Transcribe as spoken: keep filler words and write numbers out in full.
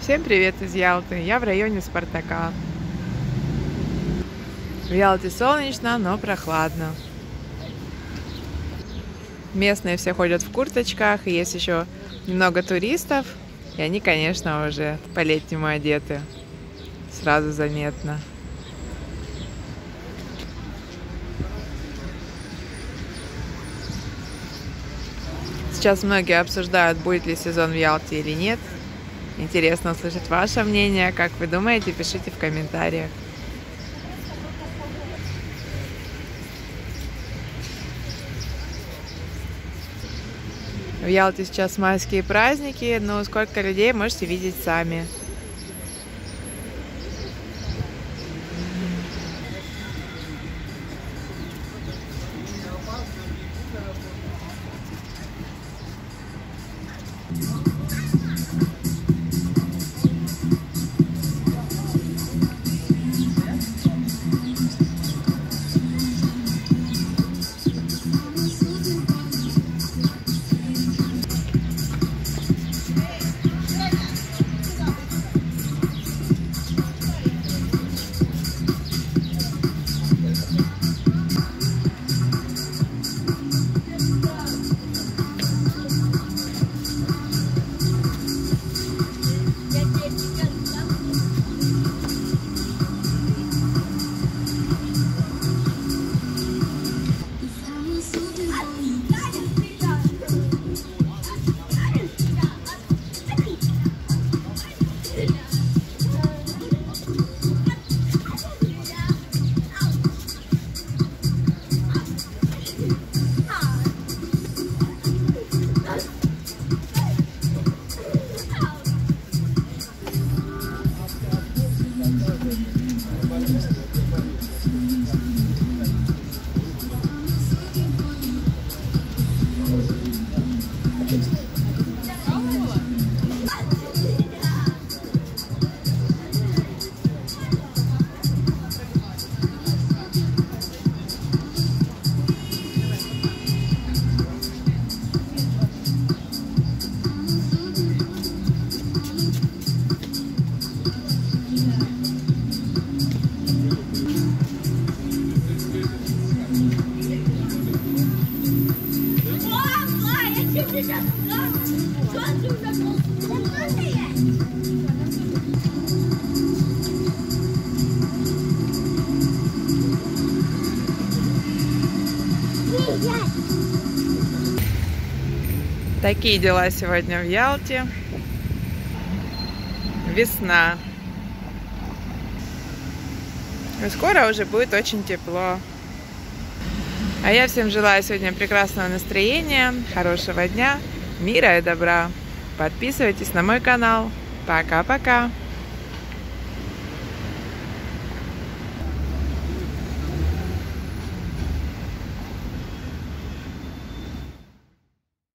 Всем привет из Ялты, я в районе Спартака. В Ялте солнечно, но прохладно. Местные все ходят в курточках, и есть еще немного туристов, и они, конечно, уже по-летнему одеты. Сразу заметно. Сейчас многие обсуждают, будет ли сезон в Ялте или нет. Интересно услышать ваше мнение. Как вы думаете, пишите в комментариях. В Ялте сейчас майские праздники, но сколько людей можете видеть сами. Такие дела сегодня в Ялте. Весна. И скоро уже будет очень тепло. А я всем желаю сегодня прекрасного настроения, хорошего дня, мира и добра. Подписывайтесь на мой канал. Пока-пока.